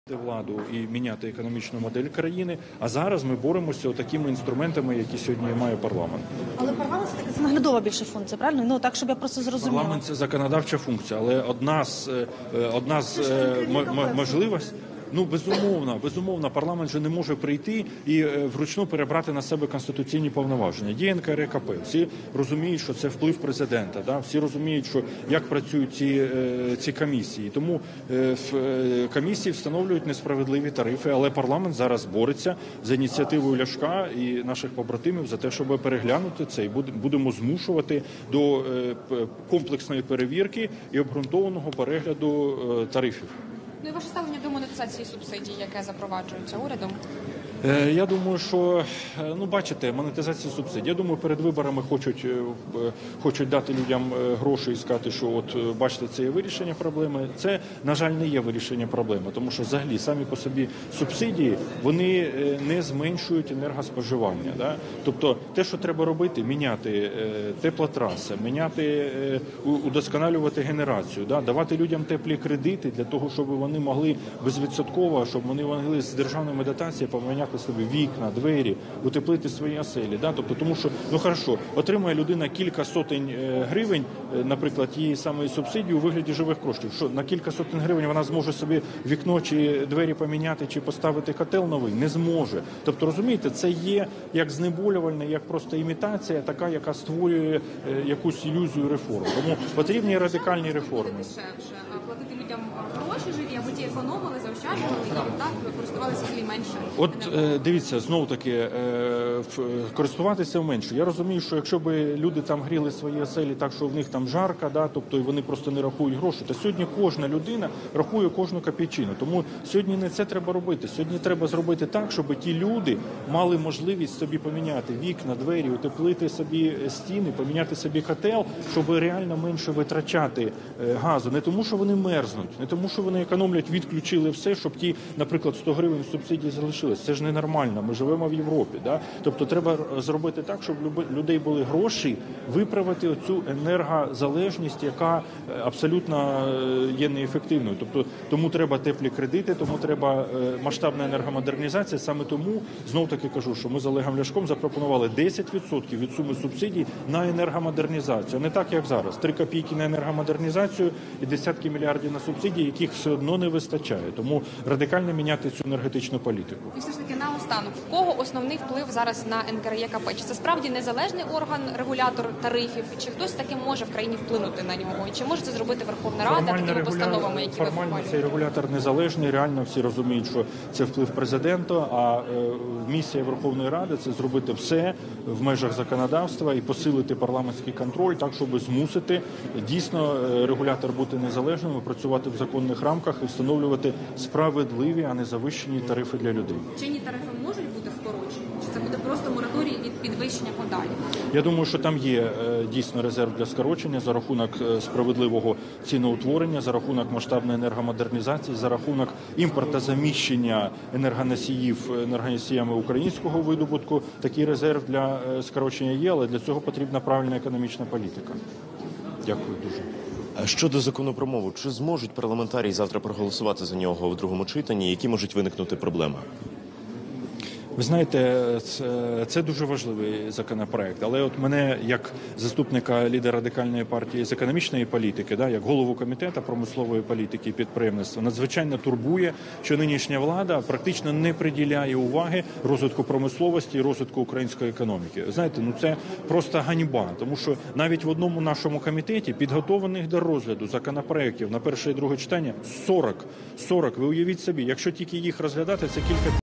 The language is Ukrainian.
Владу і міняти економічну модель країни, а зараз ми боремося такими інструментами, які сьогодні має парламент. Але парламент – це наглядова більше функція, правильно? Ну, так, щоб я просто зрозуміла. Парламент – це законодавча функція, але одна з можливостей. Ну, безумовно, парламент же не може прийти і вручну перебрати на себе конституційні повноваження. Є НКРЕКП, всі розуміють, що це вплив президента, да? Всі розуміють, що як працюють ці комісії. Тому комісії встановлюють несправедливі тарифи, але парламент зараз бореться за ініціативою Ляшка і наших побратимів за те, щоб переглянути це. І будемо змушувати до комплексної перевірки і обґрунтованого перегляду тарифів. Ну і ваше ставлення до монетизації субсидій, яке запроваджується урядом? Я думаю, що, бачите, монетизація субсидій. Я думаю, перед виборами хочуть дати людям гроші і сказати, що от, бачите, це є вирішення проблеми. Це, на жаль, не є вирішення проблеми, тому що взагалі самі по собі субсидії, вони не зменшують енергоспоживання. Да? Тобто те, що треба робити, міняти теплотраси, удосконалювати генерацію, да? Давати людям теплі кредити для того, щоб вони могли безвідсотково, щоб вони могли з державними дотаціями поміняти собі вікна, двері, утеплити свої оселі. Да? Тобто, тому що, хорошо, отримує людина кілька сотень гривень, наприклад, її самої субсидії у вигляді живих коштів. Що на кілька сотень гривень вона зможе собі вікно чи двері поміняти, чи поставити котел новий? Не зможе. Тобто, розумієте, це є як знеболювальне, як просто імітація, така, яка створює якусь ілюзію реформ. Тому потрібні радикальні реформи. Платити людям гроші живі, або ті економили, заощаджували, і так користувалися менше. От дивіться, знову таки, користуватися менше. Я розумію, що якщо б люди там гріли свої оселі так, що в них там жарко, да, тобто і вони просто не рахують гроші, то сьогодні кожна людина рахує кожну копійчину. Тому сьогодні не це треба робити. Сьогодні треба зробити так, щоб ті люди мали можливість собі поміняти вікна, двері, утеплити собі стіни, поміняти собі котел, щоб реально менше витрачати газу. Не тому, що вони мерзнуть, не тому, що вони економлять, відключили все, щоб ті, наприклад, 100 гривень субсидії залишились. Це ж ненормально, ми живемо в Європі. Да? Тобто треба зробити так, щоб у людей були гроші виправити оцю енергозалежність, яка абсолютно є неефективною. Тобто, тому треба теплі кредити, тому треба масштабна енергомодернізація. Саме тому, знов таки кажу, що ми з Олегом Ляшком запропонували 10% від суми субсидій на енергомодернізацію. Не так, як зараз. 3 копійки на енергомодернізацію і десятки мільярдів на субсидії, яких все одно не вистачає. Тому радикально міняти цю енергетичну політику. І все ж таки наостанок, в кого основний вплив зараз на НКРЕКП? Чи це справді незалежний орган, регулятор тарифів? Чи хтось таки може в країні вплинути на нього? І чи може це зробити Верховна Рада такими постановами, які ви формально цей регулятор незалежний, реально всі розуміють, що це вплив президента, а місія Верховної Ради – це зробити все в межах законодавства і посилити парламентський контроль так, щоб змусити дійсно регулятор бути незалежним, працювати в законних рамках і встановлювати справедливі, а не завищені тарифи для людей. Чинні тарифи можуть бути скорочені? Чи це буде просто мораторій від підвищення подалі? Я думаю, що там є дійсно резерв для скорочення за рахунок справедливого ціноутворення, за рахунок масштабної енергомодернізації, за рахунок імпортозаміщення енергоносіями українського видобутку. Такий резерв для скорочення є, але для цього потрібна правильна економічна політика. Дякую дуже. Щодо закону про мову, чи зможуть парламентарії завтра проголосувати за нього в другому читанні? Які можуть виникнути проблеми? Ви знаєте, це дуже важливий законопроект, але от мене, як заступника лідера Радикальної партії з економічної політики, як голову комітету промислової політики і підприємництва, надзвичайно турбує, що нинішня влада практично не приділяє уваги розвитку промисловості і розвитку української економіки. Знаєте, це просто ганьба, тому що навіть в одному нашому комітеті підготовлених до розгляду законопроектів на перше і друге читання 40. Ви уявіть собі, якщо тільки їх розглядати, це кілька